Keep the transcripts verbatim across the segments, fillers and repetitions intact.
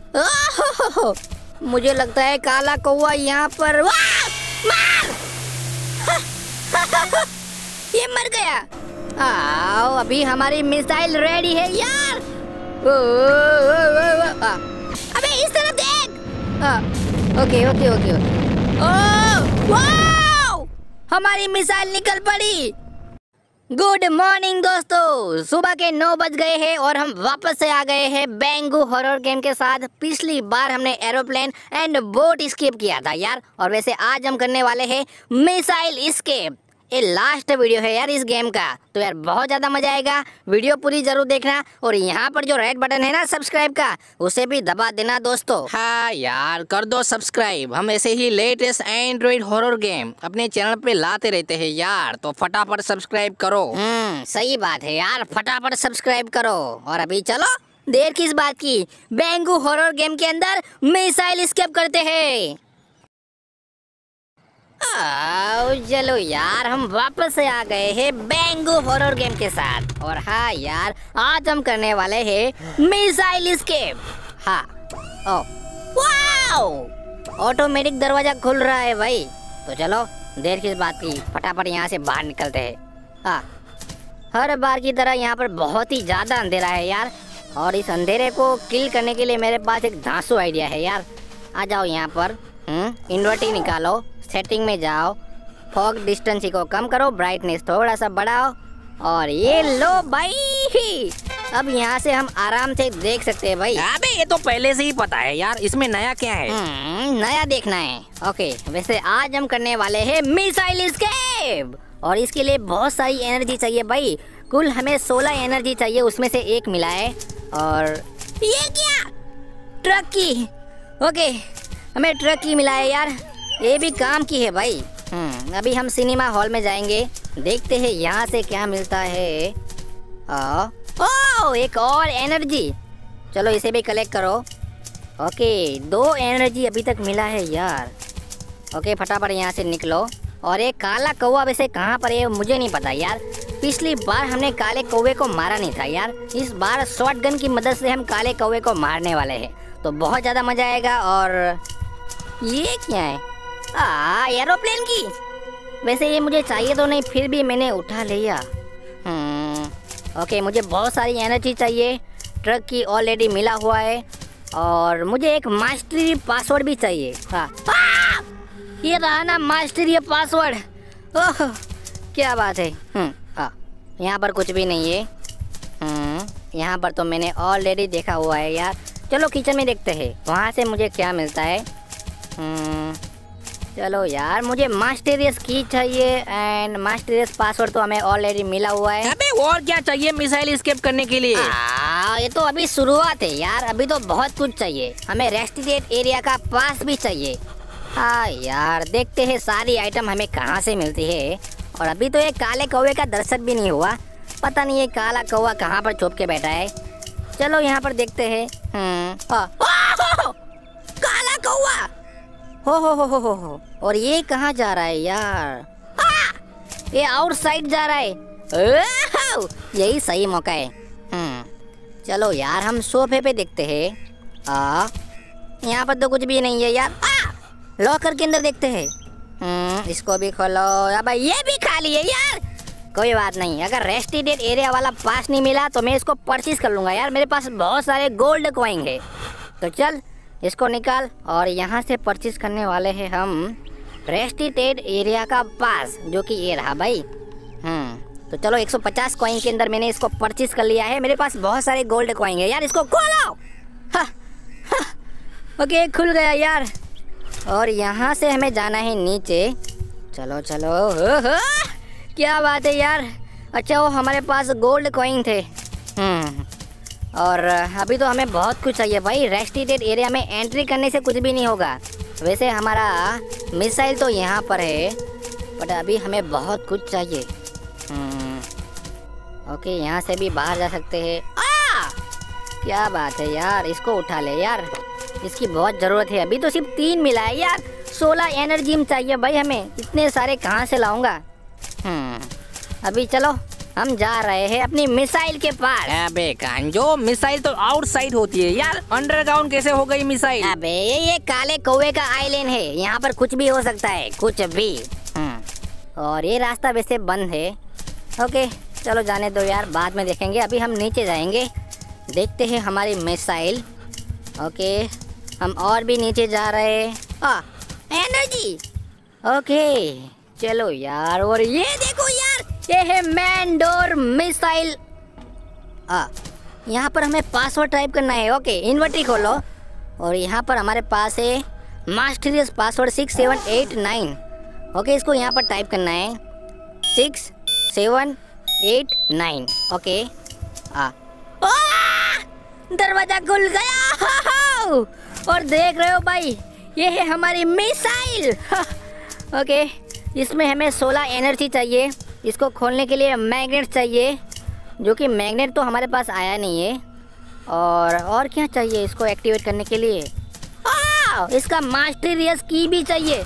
ओह, मुझे लगता है काला कौवा यहाँ पर मार! ये मर गया। आओ, अभी हमारी मिसाइल रेडी है यार। ओ, ओ, ओ, ओ, ओ, अबे इस तरफ देख। आ, ओके ओके ओके ओके। ओ, वाओ! हमारी मिसाइल निकल पड़ी। गुड मॉर्निंग दोस्तों, सुबह के नौ बज गए हैं और हम वापस से आ गए हैं बैंगू हॉरर गेम के साथ। पिछली बार हमने एरोप्लेन एंड बोट स्केप किया था यार, और वैसे आज हम करने वाले हैं मिसाइल स्केप। ये लास्ट वीडियो है यार इस गेम का, तो यार बहुत ज़्यादा मजा आएगा। वीडियो पूरी जरूर देखना, और यहाँ पर जो रेड बटन है ना सब्सक्राइब का, उसे भी दबा देना दोस्तों। हाँ यार, कर दो सब्सक्राइब। हम ऐसे ही लेटेस्ट एंड्रॉइड हॉरर गेम अपने चैनल पे लाते रहते हैं यार, तो फटाफट सब्सक्राइब करो। हम्म सही बात है यार, फटाफट सब्सक्राइब करो। और अभी चलो, देर किस बात की, बैंगू हॉरर गेम के अंदर मिसाइल स्केप करते हैं। आओ चलो यार, हम वापस से आ गए हैं बैंगू हॉरर गेम के साथ। और हाँ यार, आज हम करने वाले हैं मिसाइल स्केप। हाँ, ओ, वाओ! ऑटोमेटिक दरवाजा खुल रहा है भाई। तो चलो, देर किस बात की, फटाफट यहाँ से बाहर निकलते हैं। हाँ, हर बार की तरह यहाँ पर बहुत ही ज्यादा अंधेरा है यार, और इस अंधेरे को किल करने के लिए मेरे पास एक धांसू आइडिया है यार। आ जाओ यहाँ पर, हम्म इन्वर्टिंग निकालो, सेटिंग में जाओ, फॉग डिस्टेंस को कम करो, ब्राइटनेस थोड़ा सा बढ़ाओ, और ये लो भाई। अब यहाँ से हम आराम से देख सकते हैं भाई। अबे ये तो पहले से ही पता है यार, इसमें नया क्या है? हम्म नया देखना है। ओके, वैसे आज हम करने वाले हैं मिसाइल स्केप, और इसके लिए बहुत सारी एनर्जी चाहिए भाई। कुल हमें सोलह एनर्जी चाहिए, उसमें से एक मिला है। और ये क्या, ट्रक की? ओके, हमें ट्रक की मिला है यार, ये भी काम की है भाई। हम्म अभी हम सिनेमा हॉल में जाएंगे, देखते हैं यहाँ से क्या मिलता है। आ, ओ, एक और एनर्जी, चलो इसे भी कलेक्ट करो। ओके, दो एनर्जी अभी तक मिला है यार। ओके, फटाफट यहाँ से निकलो। और एक काला कौवा वैसे कहाँ पर है मुझे नहीं पता यार। पिछली बार हमने काले कौवे को मारा नहीं था यार, इस बार शॉटगन की मदद से हम काले कौवे को मारने वाले हैं, तो बहुत ज़्यादा मजा आएगा। और ये क्या है? आ, एरोप्लेन की। वैसे ये मुझे चाहिए तो नहीं, फिर भी मैंने उठा लिया। हम्म ओके, मुझे बहुत सारी एनर्जी चाहिए, ट्रक की ऑलरेडी मिला हुआ है, और मुझे एक मास्टरी पासवर्ड भी चाहिए। हाँ, आ! ये रहा ना मास्टरी पासवर्ड। ओह, क्या बात है। हम्म हाँ, यहाँ पर कुछ भी नहीं है। हम्म यहाँ पर तो मैंने ऑलरेडी देखा हुआ है यार। चलो किचन में देखते हैं, वहाँ से मुझे क्या मिलता है। हम्म चलो यार, मुझे मास्टरियस की चाहिए, एंड मास्टरियस पासवर्ड तो हमें ऑलरेडी मिला हुआ है। अबे और क्या चाहिए मिसाइल स्केप करने के लिए? आ, ये तो अभी शुरुआत है यार, अभी तो बहुत कुछ चाहिए। हमें रेस्ट्रिक्टेड एरिया का पास भी चाहिए। हाँ यार, देखते हैं सारी आइटम हमें कहाँ से मिलती है। और अभी तो ये काले कौवे का दर्शन भी नहीं हुआ, पता नहीं ये काला कौवा कहाँ पर छुप के बैठा है। चलो यहाँ पर देखते हैं। हम्म हाँ, काला कौवा, हो हो हो हो हो। और ये कहाँ जा रहा है यार? आ! ये आउटसाइड जा रहा है। ओह, यही सही मौका है। हम्म चलो यार, हम सोफे पे देखते हैं। आ यहाँ पर तो कुछ भी नहीं है यार। आ! लॉकर के अंदर देखते हैं। हम्म इसको भी खोलो। अब ये भी खाली है यार। कोई बात नहीं, अगर रेस्ट्रिक्टेड एरिया वाला पास नहीं मिला तो मैं इसको परचेज कर लूँगा यार, मेरे पास बहुत सारे गोल्ड कॉइन है। तो चल इसको निकाल, और यहाँ से परचेज करने वाले हैं हम रेस्ट्रिक्टेड एरिया का पास, जो कि ये रहा भाई। हम्म तो चलो, एक सौ पचास कॉइन के अंदर मैंने इसको परचेज कर लिया है। मेरे पास बहुत सारे गोल्ड कॉइन है यार, इसको खोलो। हा, हा, ओके, खुल गया यार। और यहाँ से हमें जाना है नीचे। चलो चलो, हो, हो, क्या बात है यार। अच्छा, वो हमारे पास गोल्ड कॉइन थे। हम्म और अभी तो हमें बहुत कुछ चाहिए भाई। रेस्ट्रिक्टेड एरिया में एंट्री करने से कुछ भी नहीं होगा। वैसे हमारा मिसाइल तो यहाँ पर है, बट अभी हमें बहुत कुछ चाहिए। ओके, यहाँ से भी बाहर जा सकते हैं। आ! क्या बात है यार, इसको उठा ले यार, इसकी बहुत ज़रूरत है। अभी तो सिर्फ तीन मिला है यार, सोलह एनर्जी चाहिए भाई हमें, इतने सारे कहाँ से लाऊंगा। हम्म अभी चलो हम जा रहे हैं अपनी मिसाइल के पास। अबे कांजो, मिसाइल तो आउटसाइड होती है यार, अंडरग्राउंड कैसे हो गई मिसाइल? अबे ये काले कौवे का आइलैंड है, यहाँ पर कुछ भी हो सकता है, कुछ भी। हम्म, और ये रास्ता वैसे बंद है। ओके चलो जाने दो यार, बाद में देखेंगे। अभी हम नीचे जाएंगे, देखते हैं हमारी मिसाइल। ओके हम और भी नीचे जा रहे हैं। आ एनर्जी। ओके चलो यार, और ये देखो यार, ये है मैन डोर मिसाइल। आ यहाँ पर हमें पासवर्ड टाइप करना है। ओके इन्वर्टी खोलो, और यहाँ पर हमारे पास है mysterious password six seven eight nine. Okay इसको यहाँ पर टाइप करना है six seven eight nine. Okay आ दरवाजा खुल गया और देख रहे हो भाई, ये है हमारी मिसाइल। ओके इसमें हमें सोलह एनर्जी चाहिए। इसको खोलने के लिए मैग्नेट चाहिए, जो कि मैग्नेट तो हमारे पास आया नहीं है। और और क्या चाहिए इसको एक्टिवेट करने के लिए? आ, इसका मास्टरियस की भी चाहिए।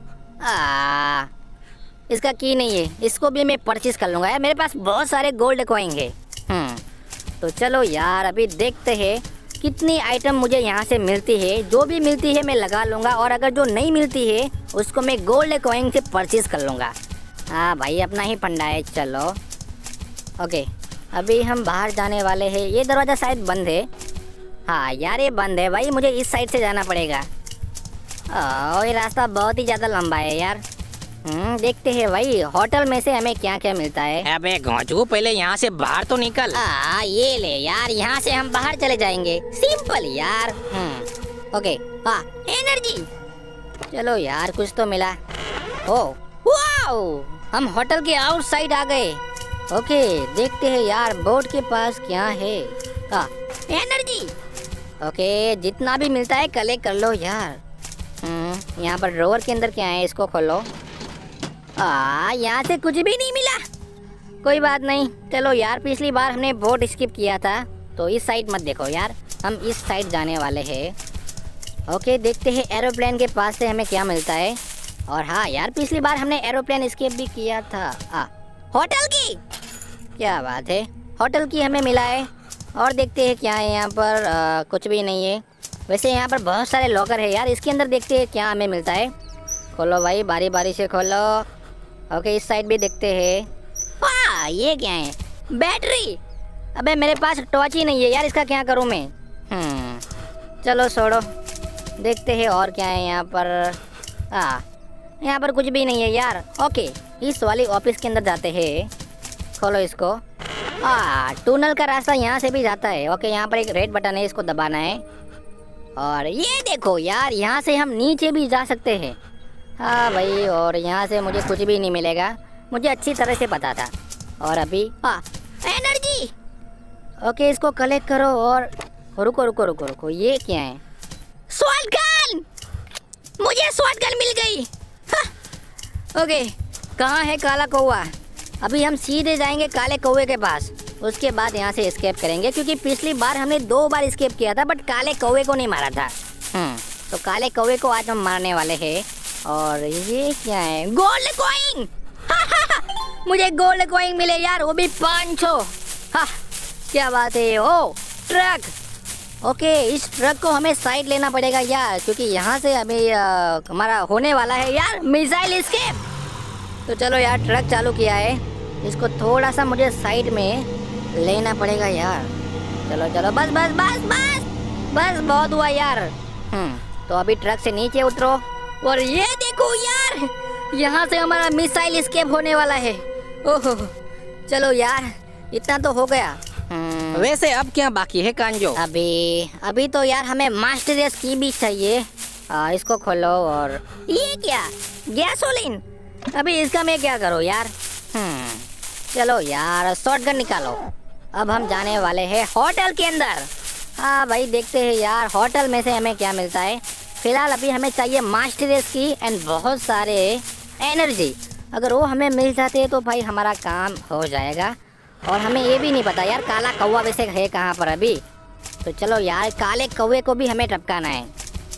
आ, इसका की नहीं है, इसको भी मैं परचेज कर लूँगा यार, मेरे पास बहुत सारे गोल्ड कॉइन है। हम्म तो चलो यार अभी देखते हैं कितनी आइटम मुझे यहाँ से मिलती है। जो भी मिलती है मैं लगा लूँगा, और अगर जो नहीं मिलती है उसको मैं गोल्ड कॉइन से परचेज कर लूँगा। हाँ भाई अपना ही फंडा है। चलो ओके अभी हम बाहर जाने वाले हैं। ये दरवाज़ा शायद बंद है। हाँ यार ये बंद है भाई, मुझे इस साइड से जाना पड़ेगा। ओह ये रास्ता बहुत ही ज़्यादा लंबा है यार। हम्म देखते हैं भाई होटल में से हमें क्या क्या मिलता है। अबे घोंचू, पहले यहाँ से बाहर तो निकल। आ, ये ले यार, यहाँ से हम बाहर चले जाएंगे, सिंपल यार। हम्म ओके हाँ एनर्जी। चलो यार कुछ तो मिला। ओ वाओ, हम होटल के आउटसाइड आ गए। ओके देखते हैं यार बोर्ड के पास क्या है। हाँ एनर्जी। ओके जितना भी मिलता है कलेक्ट कर लो यार। हम्म यहाँ पर ड्रॉवर के अंदर क्या है, इसको खोलो। आ यहाँ से कुछ भी नहीं मिला। कोई बात नहीं, चलो यार पिछली बार हमने बोट स्किप किया था, तो इस साइड मत देखो यार, हम इस साइड जाने वाले हैं। ओके देखते हैं एरोप्लेन के पास से हमें क्या मिलता है। और हाँ यार पिछली बार हमने एरोप्लेन स्किप भी किया था। आ होटल की, क्या बात है, होटल की हमें मिला है। और देखते हैं क्या है यहाँ पर। आ, कुछ भी नहीं है। वैसे यहाँ पर बहुत सारे लॉकर है यार, इसके अंदर देखते हैं क्या हमें मिलता है। खोलो भाई, बारी बारी से खोलो। ओके इस साइड भी देखते हैं। वाह ये क्या है, बैटरी। अबे मेरे पास टॉर्च ही नहीं है यार, इसका क्या करूँ मैं। हम्म चलो छोड़ो, देखते हैं और क्या है यहाँ पर। हाँ यहाँ पर कुछ भी नहीं है यार। ओके इस वाली ऑफिस के अंदर जाते हैं। खोलो इसको। हाँ टनल का रास्ता यहाँ से भी जाता है। ओके यहाँ पर एक रेड बटन है, इसको दबाना है। और ये देखो यार, यहाँ से हम नीचे भी जा सकते हैं। हाँ भाई, और यहाँ से मुझे कुछ भी नहीं मिलेगा, मुझे अच्छी तरह से पता था। और अभी हाँ एनर्जी। ओके इसको कलेक्ट करो। और रुको रुको रुको रुको, ये क्या है? शॉटगन, मुझे शॉटगन मिल गई। हाँ। ओके कहाँ है काला कौवा? अभी हम सीधे जाएंगे काले कौवे के पास, उसके बाद यहाँ से एस्केप करेंगे, क्योंकि पिछली बार हमने दो बार एस्केप किया था बट काले कौवे को नहीं मारा था। हम्म तो काले कौवे को आज हम मारने वाले हैं। और ये क्या है? Gold coin. मुझे गोल्ड कॉइन मिले यार, वो भी पाँच सौ। हाँ क्या बात है। ओ ट्रक। ओके इस ट्रक को हमें साइड लेना पड़ेगा यार, क्योंकि यहाँ से अभी आ, हमारा होने वाला है यार मिसाइल एस्केप। तो चलो यार ट्रक चालू किया है, इसको थोड़ा सा मुझे साइड में लेना पड़ेगा यार। चलो चलो बस बस बस बस बस बहुत हुआ यार। हम्म तो अभी ट्रक से नीचे उतरो। और ये देखो यार, यहाँ से हमारा मिसाइल एस्केप होने वाला है। ओहो चलो यार इतना तो हो गया। वैसे अब क्या बाकी है कांजो? अभी अभी तो यार हमें मास्टरियस की भी चाहिए। आ, इसको खोलो। और ये क्या, गैसोलीन। अभी इसका मैं क्या करूँ यार। हम्म चलो यार शॉटगन निकालो। अब हम जाने वाले हैं होटल के अंदर। हाँ भाई देखते हैं यार होटल में से हमें क्या मिलता है। फिलहाल अभी हमें चाहिए मास्टरियस की एंड बहुत सारे एनर्जी। अगर वो हमें मिल जाते हैं तो भाई हमारा काम हो जाएगा। और हमें ये भी नहीं पता यार काला कौवा वैसे है कहाँ पर अभी। तो चलो यार काले कौवे को भी हमें टपकाना है।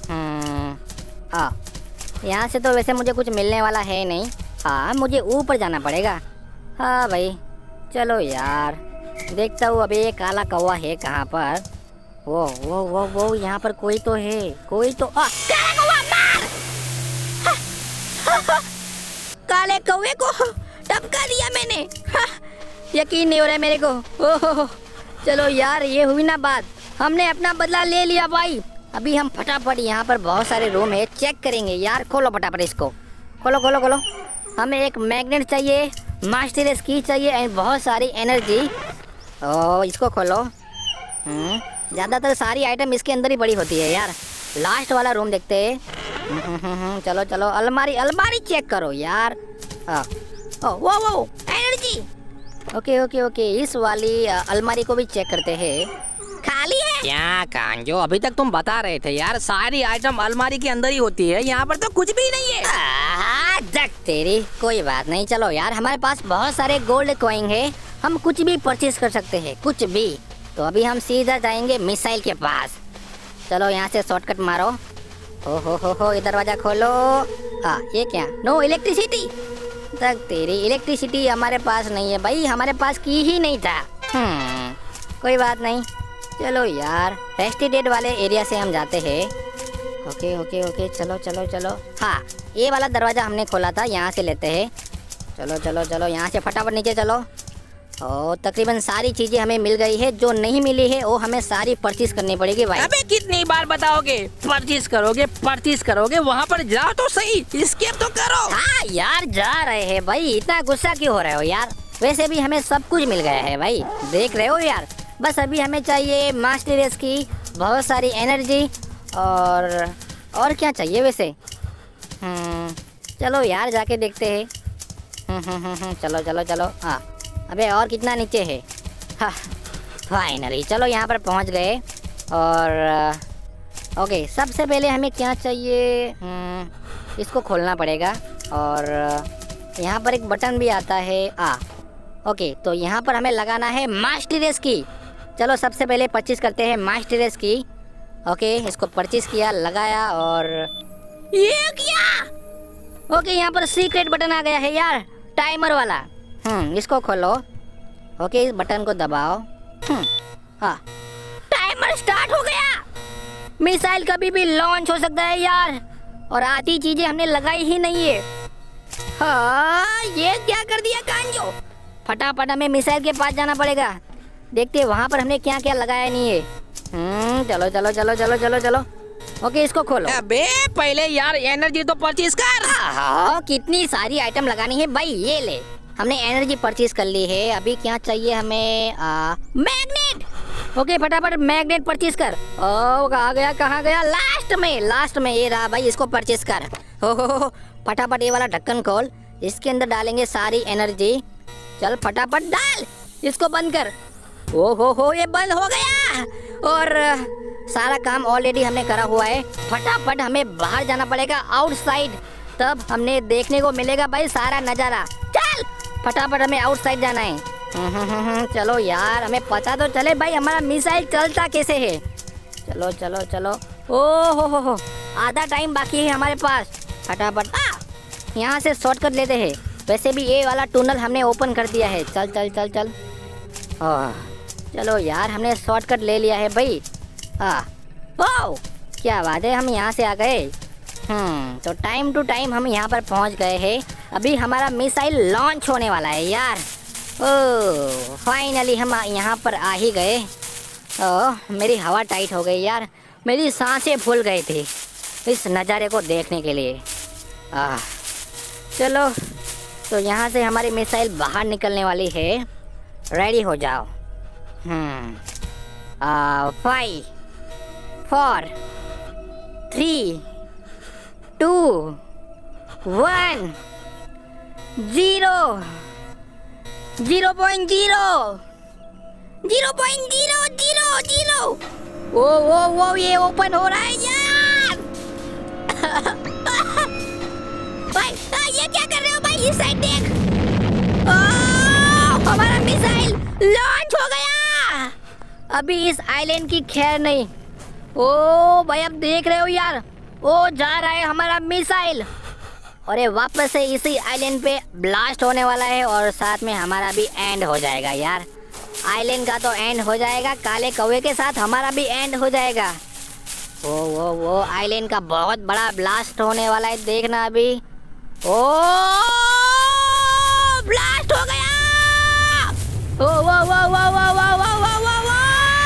हाँ यहाँ से तो वैसे मुझे कुछ मिलने वाला है नहीं। हाँ मुझे ऊपर जाना पड़ेगा। हाँ भाई चलो यार, देखता हूँ अभी ये काला कौवा है कहाँ पर। वो वो वो वो यहाँ पर कोई तो है, कोई तो आ, काला कौवा मार! हा, हा, हा, काले कौवे को टपका दिया मैंने। हा, यकीन नहीं हो रहा है मेरे को। ओहो, चलो यार ये हुई ना बात, हमने अपना बदला ले लिया भाई। अभी हम फटाफट यहाँ पर बहुत सारे रूम है चेक करेंगे यार। खोलो फटाफट इसको, खोलो खोलो खोलो। हमें एक मैग्नेट चाहिए, मास्टर की चाहिए एंड बहुत सारी एनर्जी। ओ इसको खोलो। हम्म ज़्यादातर सारी आइटम इसके अंदर ही बड़ी होती है यार। लास्ट वाला रूम देखते हैं। चलो चलो, अलमारी अलमारी चेक करो यार। हाँ ओ वो वो एनर्जी। ओके ओके ओके, इस वाली अलमारी को भी चेक करते हैं। खाली है क्या कांजो, अभी तक तुम बता रहे थे यार सारी आइटम अलमारी के अंदर ही होती है, यहाँ पर तो कुछ भी नहीं है। आ, जग तेरी, कोई बात नहीं। चलो यार, हमारे पास बहुत सारे गोल्ड कॉइन है, हम कुछ भी परचेज कर सकते हैं, कुछ भी। तो अभी हम सीधा जाएंगे मिसाइल के पास। चलो यहाँ से शॉर्टकट मारो। हो हो हो हो, ये दरवाजा खोलो। हाँ ये क्या, नो इलेक्ट्रिसिटी। तक तेरी, इलेक्ट्रिसिटी हमारे पास नहीं है भाई, हमारे पास की ही नहीं था। हम्म कोई बात नहीं। चलो यार, रेस्टिडेड वाले एरिया से हम जाते हैं। ओके ओके ओके, चलो चलो चलो। हाँ ये वाला दरवाज़ा हमने खोला था, यहाँ से लेते हैं। चलो चलो चलो, यहाँ से फटाफट नीचे चलो। और तकरीबन सारी चीज़ें हमें मिल गई है, जो नहीं मिली है वो हमें सारी परचेज करनी पड़ेगी भाई। अबे कितनी बार बताओगे, परचेज करोगे परचेज करोगे, वहाँ पर जाओ तो सही, स्केप तो करो। हाँ यार जा रहे हैं भाई, इतना गुस्सा क्यों हो रहे हो यार। वैसे भी हमें सब कुछ मिल गया है भाई, देख रहे हो यार। बस अभी हमें चाहिए मास्टर की बहुत सारी एनर्जी और और क्या चाहिए वैसे। हम्म चलो यार जाके देखते हैं। हम्म हम्म हम्म चलो चलो चलो। हाँ अबे और कितना नीचे है। हाँ फाइनली चलो यहाँ पर पहुँच गए। और ओके, सबसे पहले हमें क्या चाहिए, हम्म इसको खोलना पड़ेगा। और यहाँ पर एक बटन भी आता है। आ ओके, तो यहाँ पर हमें लगाना है मास्टर की। चलो सबसे पहले परचेज करते हैं मास्टर की। ओके इसको परचेज किया, लगाया और ये क्या। ओके यहाँ पर सीक्रेट बटन आ गया है यार, टाइमर वाला। हम्म इसको खोलो। ओके इस बटन को दबाओ। हम्म हाँ टाइमर स्टार्ट हो गया। मिसाइल कभी भी लॉन्च हो सकता है यार, और आधी चीजें हमने लगाई ही नहीं है। हाँ ये क्या कर दिया कांजो। फटाफट हमें मिसाइल के पास जाना पड़ेगा, देखते हैं वहाँ पर हमने क्या क्या लगाया नहीं है। हम्म चलो चलो चलो चलो चलो चलो। ओके इसको खोलो। अबे पहले यार एनर्जी तो परचेज कर। हाँ कितनी सारी आइटम लगानी है भाई। ये ले, हमने एनर्जी परचेज कर ली है। अभी क्या चाहिए हमें, आ, मैग्नेट। ओके फटाफट मैग्नेट परचेज कर। ओ आ गया, कहाँ गया, लास्ट में लास्ट में ये रहा भाई, इसको परचेज कर। हो हो फटाफट ये वाला ढक्कन खोल, इसके अंदर डालेंगे सारी एनर्जी। चल फटाफट डाल, इसको बंद कर। ओ हो हो ये बंद हो गया। और सारा काम ऑलरेडी हमने करा हुआ है। फटाफट हमें बाहर जाना पड़ेगा आउटसाइड, तब हमने देखने को मिलेगा भाई सारा नज़ारा। चल फटाफट हमें आउटसाइड जाना है। चलो यार, हमें पता तो चले भाई हमारा मिसाइल चलता कैसे है। चलो चलो चलो। ओ हो हो हो, आधा टाइम बाकी है हमारे पास। फटाफट यहाँ से शॉर्टकट लेते हैं। वैसे भी ये वाला टनल हमने ओपन कर दिया है। चल चल चल चल। ओह चलो यार, हमने शॉर्टकट ले लिया है भाई। हाँ वाह क्या बात है, हम यहाँ से आ गए। हम्म तो टाइम टू टाइम हम यहाँ पर पहुँच गए हैं। अभी हमारा मिसाइल लॉन्च होने वाला है यार। ओह फाइनली हम यहाँ पर आ ही गए। ओह मेरी हवा टाइट हो गई यार, मेरी सांसें फूल गई थी इस नज़ारे को देखने के लिए। आह चलो, तो यहाँ से हमारी मिसाइल बाहर निकलने वाली है, रेडी हो जाओ। Hmm five four three two one zero zero point zero zero point zero zero zero. वो वो वो ये ओपन हो रहा है यार। भाई ये क्या कर रहे हो भाई, इस साइड देख। ओह, हमारा मिसाइल लॉन्च हो गया। अभी इस आइलैंड की खैर नहीं। ओ भाई अब देख रहे हो यार, वो जा रहा है हमारा मिसाइल। और ये वापस से इसी आइलैंड पे ब्लास्ट होने वाला है और साथ में हमारा भी एंड हो जाएगा यार। आइलैंड का तो एंड हो जाएगा, काले कौवे के साथ हमारा भी एंड हो जाएगा। वो वो वो आइलैंड का बहुत बड़ा ब्लास्ट होने वाला है, देखना अभी। ओ ब्लास्ट हो गया। ओ वो वो वो वो वो वो वो वो वो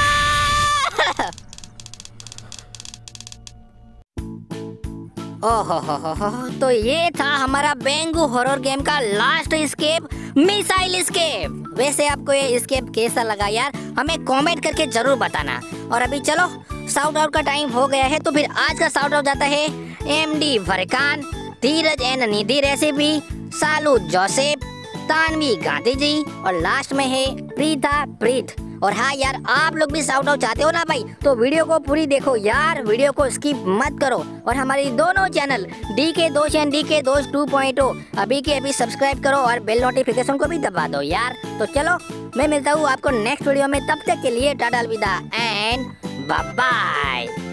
ओहो हो हो हो, तो ये था हमारा बेंगू हॉरर गेम का लास्ट एस्केप, मिसाइल एस्केप। वैसे आपको ये एस्केप कैसा लगा यार, हमें कमेंट करके जरूर बताना। और अभी चलो साउट आउट का टाइम हो गया है, तो फिर आज का साउट आउट जाता है M D Furqan, Dheeraj and Nidhi recipe, Salu Joseph, Tanvi Gandhi ji और लास्ट में है प्रीता प्रीत। और हाँ यार, आप लोग भी साउट आउट चाहते हो ना भाई, तो वीडियो को पूरी देखो यार, वीडियो को स्किप मत करो। और हमारी दोनों चैनल डी के दोस्त एंड डी के दोस्त टू पॉइंट ओ अभी के अभी सब्सक्राइब करो और बेल नोटिफिकेशन को भी दबा दो यार। तो चलो मैं मिलता हूँ आपको नेक्स्ट वीडियो में, तब तक के लिए टाटा अलविदा एंड बाय बाय।